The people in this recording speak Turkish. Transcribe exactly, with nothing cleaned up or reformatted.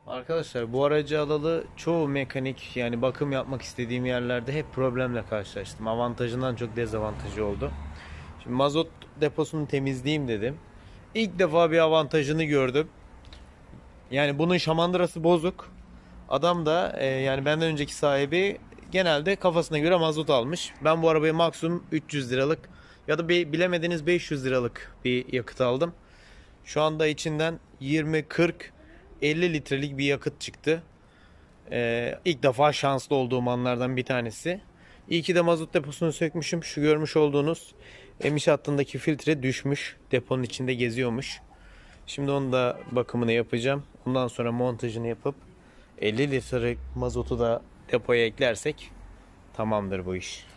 Arkadaşlar bu aracı alalı çoğu mekanik yani bakım yapmak istediğim yerlerde hep problemle karşılaştım. Avantajından çok dezavantajı oldu. Şimdi mazot deposunu temizleyeyim dedim. İlk defa bir avantajını gördüm. Yani bunun şamandırası bozuk. Adam da e, yani benden önceki sahibi genelde kafasına göre mazot almış. Ben bu arabaya maksimum üç yüz liralık ya da bir, bilemediniz beş yüz liralık bir yakıt aldım. Şu anda içinden yirmi, kırk, elli litrelik bir yakıt çıktı. Ee, ilk defa şanslı olduğum anlardan bir tanesi. İyi ki de mazot deposunu sökmüşüm. Şu görmüş olduğunuz emiş hattındaki filtre düşmüş. Deponun içinde geziyormuş. Şimdi onun da bakımını yapacağım. Ondan sonra montajını yapıp elli litre mazotu da depoya eklersek tamamdır bu iş.